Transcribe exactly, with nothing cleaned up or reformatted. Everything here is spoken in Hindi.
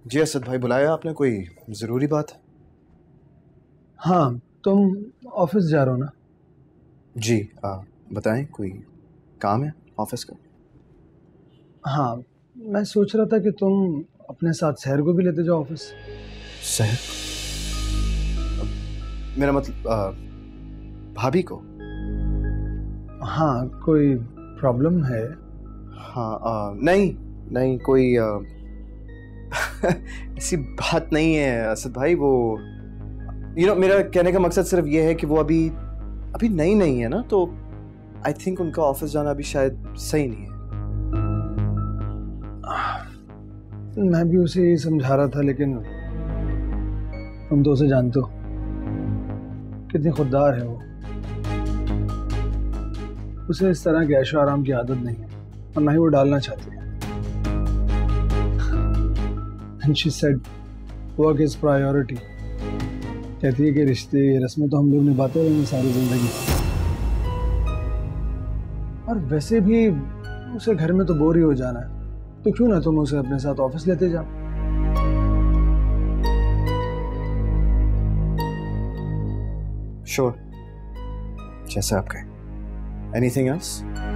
जी असद भाई, बुलाया आपने? कोई ज़रूरी बात? हाँ, तुम ऑफिस जा रहे हो ना? जी आ, बताएं, कोई काम है ऑफिस का? हाँ, मैं सोच रहा था कि तुम अपने साथ शहर को भी लेते जाओ ऑफिस। शहर? मेरा मतलब आ, भाभी को? हाँ, कोई प्रॉब्लम है? हाँ आ, नहीं नहीं कोई आ, ऐसी बात नहीं है असद भाई। वो यू नो मेरा कहने का मकसद सिर्फ ये है कि वो अभी अभी नई नहीं है ना, तो आई थिंक उनका ऑफिस जाना अभी शायद सही नहीं है। मैं भी उसे यही समझा रहा था, लेकिन तुम तो उसे जानते हो कितनी खुददार है वो। उसे इस तरह के ऐशो आराम की आदत नहीं है और ना ही वो डालना चाहती है। And she said, work is priority। कहती है कि रिश्ते रस्में तो हम लोग निभाते रहेंगे सारी जिंदगी, और वैसे भी उसे घर में तो बोर ही हो जाना है, तो क्यों ना तुम उसे अपने साथ ऑफिस लेते जाओ। श्योर, जैसे आप कहें। Anything else?